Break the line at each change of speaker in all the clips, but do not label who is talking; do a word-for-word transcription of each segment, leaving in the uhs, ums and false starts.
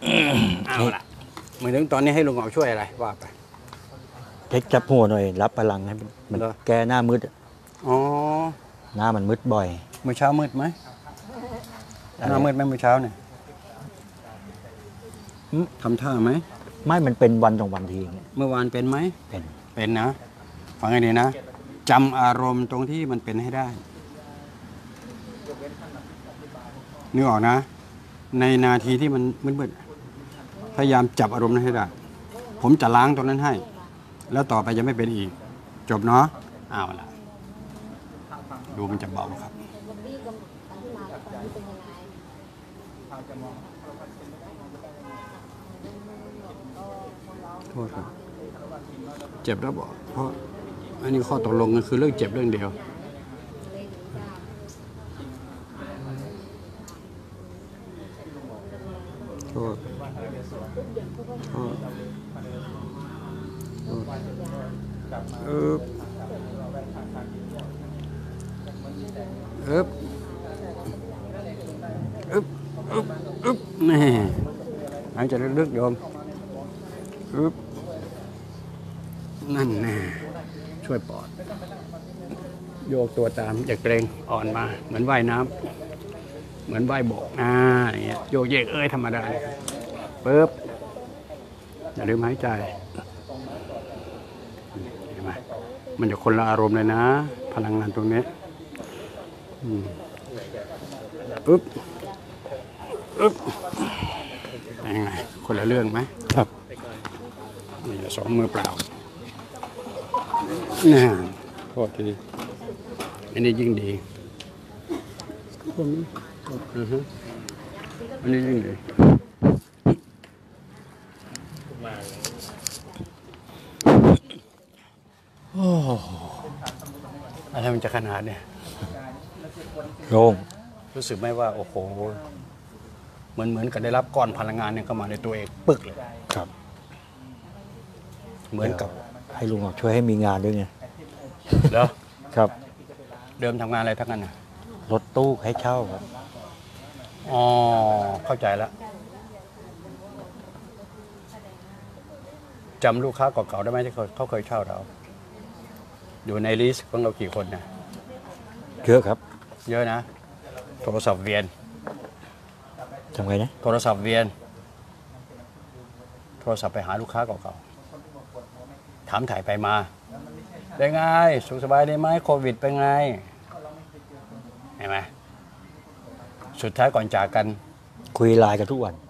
เอาละเหมือนถึงตอนนี้ให้ลุงเอาช่วยอะไรว่าไป
เช็คจับหัวหน่อยรับพลังให้มันแก้หน้ามืด
อ๋อ
หน้ามันมืดบ่อย
เมื่อเช้ามืดไหมหน้ามืดไหมเมื่อเช้าเนี่ยทำท่าไหม
ไม่มันเป็นวันสองวันที
เมื่อวานเป็นไหม
เป็น
เป็นนะฟังให้ดีนะจำอารมณ์ตรงที่มันเป็นให้ได้นึกออกนะในนาทีที่มันมืดๆพยายามจับอารมณ์นั้นให้ได้ผมจะล้างตรงนั้นให้แล้วต่อไปจะไม่เป็นอีกจบเนาะอ้าวละดูมันจะเบาครับโทษครับเจ็บแล้วบอกเพราะอันนี้ข้อตกลงกันคือเรื่องเจ็บเรื่องเดียวโทษโทษโทษเอ๊บเอ๊บเอ๊บเอ๊บเอ๊บนี่หายใจลึกๆโยมเอ๊บนั่นแน่ช่วยปอดโยกตัวตามอย่าเกรงอ่อนมาเหมือนว่ายน้ำเหมือนว่ายบกอ่าอย่างเงี้ยโยกเยกเอ้ยธรรมดาปึ๊บอย่าลืมหายใจเห็นไหมมันจะคนละอารมณ์เลยนะพลังงานตรงนี้ปึ๊บปึ๊บยังไงคนละเรื่องไหม
ครับ
นี่สองมือเปล่านี่โทษทีอันนี้ยิ่งดีอันนี้ยิ่งดีโอ้อะไรมันจะขนาดเนี่ย
โล่ง
รู้สึกไหมว่าโอ้โหเหมือนเหมือนกับได้รับก้อนพลังงานเนี่ยเข้ามาในตัวเองปึกเลย
ครับ
เหมือนกับ
ให้ลุงช่วยให้มีงานด้วยไง
เหรอ
ครับ
เดิมทำงานอะไรทั้งนั้นนะ
รถตู้ให้เช่าครับ
อ๋อเข้าใจแล้วจำลูกค้าเก่าๆได้ไหมที่เขาเขาเคยเช่าเราอยู่ในลิสต์ของเรากี่คนนะ
เยอะครับ
เยอะนะโทรศัพท์เวียน
ทำไงนะ
โทรศัพท์เวียนโทรศัพท์ไปหาลูกค้าเก่าๆถามถ่ายไปมาเป็นไงสุขสบายดีไหมโควิดเป็นไงเห็นไหมสุดท้ายก่อนจากกัน
คุยไลน์กันทุกวัน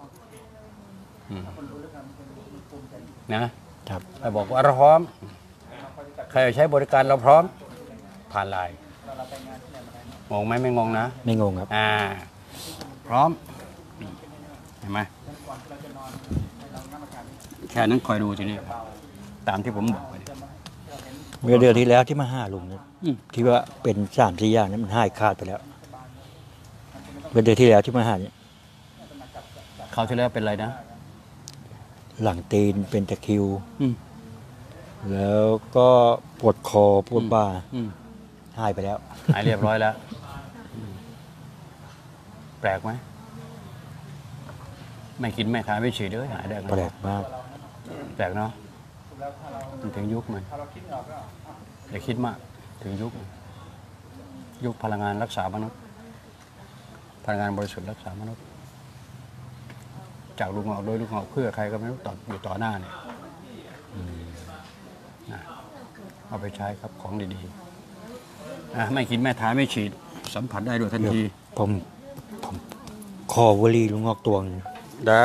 นะครับไปบอกว่าเราพร้อมใครใช้บริการเราพร้อมผ่านไลน์งงไหมไม่งงนะ
ไม่งงครับ
อ่าพร้อมเห็นไหมแค่นั้นคอยดูทีนี้ตามที่ผมบอกไป
เมื่อเดือนที่แล้วที่มาห้าลุงเนี่ยที่ว่าเป็นสามสี่อย่างนี้มันหายขาดไปแล้วเมื่อเดือนที่แล้วที่มาหาเนี่ย
เขาที่แล้วเป็นอะไรนะ
หลังตีนเป็นตะคริวแล้วก็ปวดคอปวดบ่าหายไปแล้ว
หายเรียบร้อยแล้วแปลกไหมไม่กินไม่ทานไม่ฉีดเลยหายได้
แปลกมาก
แปลกเนาะมันถึงยุคมันอย่าคิดมากถึงยุคยุคพลังงานรักษามนุษย์พลังงานบริสุทธิ์รักษามนุษย์จากลุงออกโดยลุงออกเพื่อใครก็ไม่รู้ต่ออยู่ต่อหน้าเนี่ยเอาไปใช้ครับของดีๆไม่กินไม่ทานไม่ฉีดสัมผัสได้โดยทันที
ผมผมคอวลีลุงออกตวง
ได้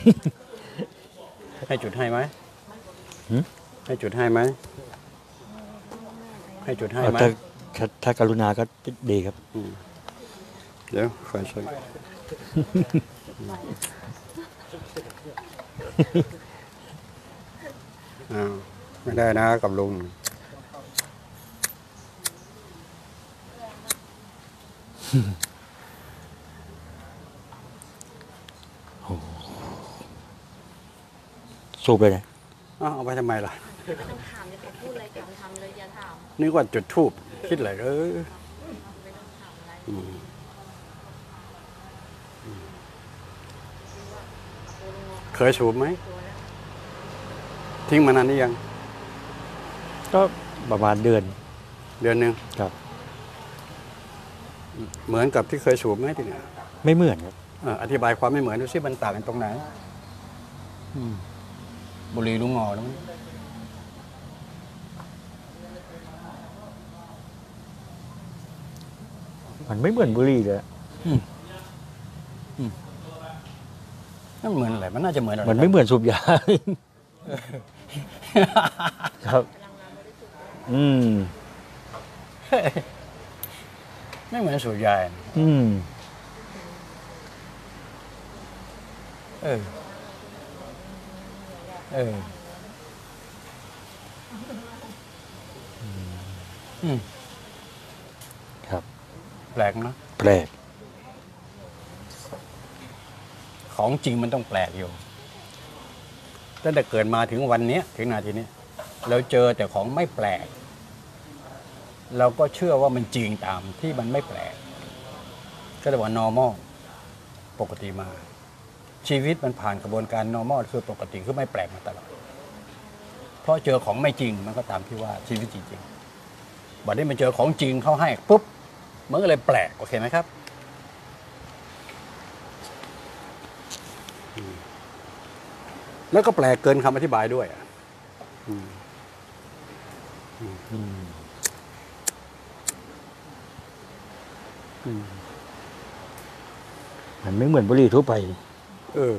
ให้จุดให้ไหมให้จุดให้ไหมให้จุดให้ไหม
ถ้าถ้ากรุณาก็ดีครับ
เดี๋ยวไฟใช้อ้าวไม่ได้นะกับลุง
สูบเลยนะ
เอาไปทำไมล่ะนึกว่าจุดทูบคิดอะไรเออเคยสูบไหมทิ้งมานานหรือยัง
ก็ประมาณเดือน
เดือนหนึ่ง
ครับ
เหมือนกับที่เคยสูบไหมทีเนี้ย
ไม่เหมือนครับ
เอ่ออธิบายความไม่เหมือนดูซิมันต่างกันตรงไหนอืมบุหรี่ลุงงอแล้วมั้ย
มันไม่เหมือนบุหรี่เลย
นั่นเหมือนอะไรมันน่าจะเหมือนอะไร
มันไม่เหมือนสูบยา ครับ อืม
ไม่เหมือนสูบยา
อืม
เออเอออืม
ครับ
แปลกนะ
แปลก
ของจริงมันต้องแปลกอยู่ตั้งแต่เกิดมาถึงวันนี้ถึงนาทีนี้เราเจอแต่ของไม่แปลก เราก็เชื่อว่ามันจริงตามที่มันไม่แปลก ก็เรียกว่า normal ปกติมา ชีวิตมันผ่านกระบวนการ normal คือปกติคือไม่แปลกมาตลอดเพราะเจอของไม่จริงมันก็ตามที่ว่าชีวิตจริงๆบัดนี้มันเจอของจริงเข้าให้ปุ๊บมันก็เลยแปลกโอเคไหมครับแล้วก็แปลกเกินคำอธิบายด้วยอ่ะอืมอืมอืมอืม
มันไม่เหมือนบุหรี่ทั่วไป
เออ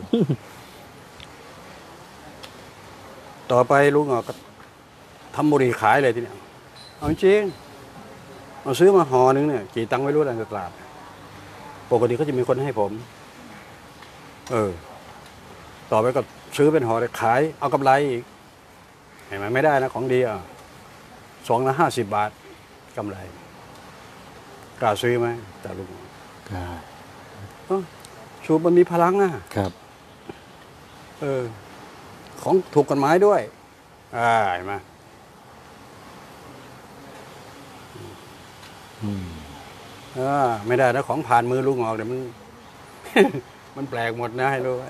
ต่อไปลุงก็ทำบุหรี่ขายเลยทีเนี้ยเอาจริงเอาซื้อมาห่อนึงเนี่ยกี่ตังค์ไม่รู้ในตลาดปกติก็จะมีคนให้ผม เออ ต่อไปก็ซื้อเป็นห่อเลยขายเอากำไรอีกเห็นไหมไม่ได้นะของดีอ่ะสองละห้าสิบบาทกำไรกล้าซื้อไหมแต่ลุง เอ้าสูบมันมีพลังอ่ะ
ครับ
เออ ของถูกกฎหมายด้วย อ่าเห็นไหม
อืม
อ่าไม่ได้นะของผ่านมือลุงออกเดี๋ยวมัน มันแปลกหมดนะให้รู้ไว้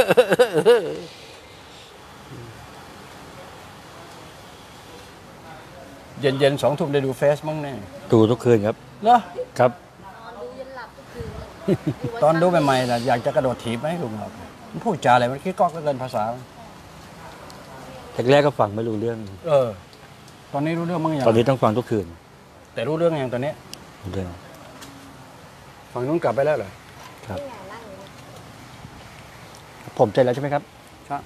เย็นเย็นๆสองทุ่มได้ดูเฟซมั้งแน่
ดูทุกคืนครับ
เหรอ
ครับ
ดูยันหลับทุกคืน
ตอนดูใหม่ๆนะอยากจะกระโดดถีบไหมลุงหรอกมันพูดจาอะไรมันคิดก๊อกเหลือเกินภาษา
แรกๆก็ฟังไม่รู้เรื่อง
เออ ตอนนี้รู้เรื่องมั้งยัง
ตอนนี้ต้องฟังทุกคืน
แต่รู้เรื่องยังตอนนี้
รู้เรื่อง
ฝั่งนู้นกลับไปแล้วเหรอ
ครับ
ที่ไหนนั่งอยู่เนี่ย
ผมเสร็จแล้วใช่ไหมครับ
ครับ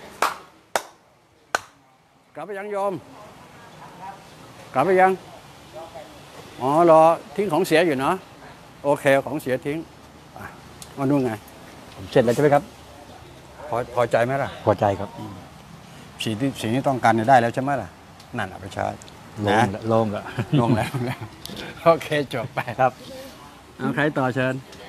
กลับไปยังโยม กลับไปยัง อ๋อรอทิ้งของเสียอยู่เนาะโอเคของเสียทิ้งอ่ะมาดูไง
ผมเสร็จแล้วใช่ไหมครับ
พอพอใจไหมล่ะ
พอใจครับ
สิ่งที่สิ่งที่ต้องการเนี่ยได้แล้วใช่ไหมล่ะ นั่นอ่ะประชา
โล่งละโล่งละ
ลงแล้วลงแล้ว โอเคจบไป
ครับ
เอาใครต่อเชิญ